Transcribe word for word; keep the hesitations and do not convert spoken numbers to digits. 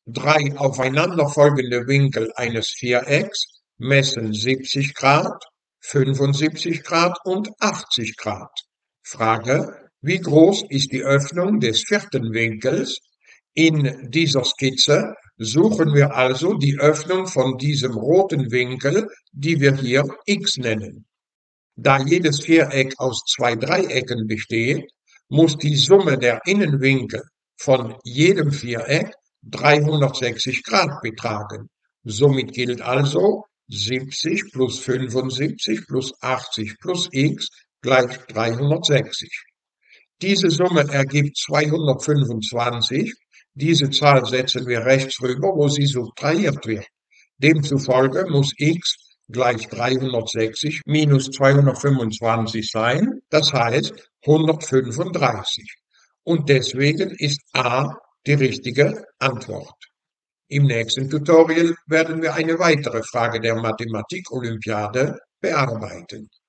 Drei aufeinanderfolgende Winkel eines Vierecks messen siebzig Grad, fünfundsiebzig Grad und achtzig Grad. Frage: Wie groß ist die Öffnung des vierten Winkels? In dieser Skizze suchen wir also die Öffnung von diesem roten Winkel, die wir hier x nennen. Da jedes Viereck aus zwei Dreiecken besteht, muss die Summe der Innenwinkel von jedem Viereck dreihundertsechzig Grad betragen. Somit gilt also siebzig plus fünfundsiebzig plus achtzig plus x gleich dreihundertsechzig. Diese Summe ergibt zweihundertfünfundzwanzig. Diese Zahl setzen wir rechts rüber, wo sie subtrahiert wird. Demzufolge muss x gleich dreihundertsechzig minus zweihundertfünfundzwanzig sein, das heißt hundertfünfunddreißig. Und deswegen ist A die richtige Antwort. Im nächsten Tutorial werden wir eine weitere Frage der Mathematik-Olympiade bearbeiten.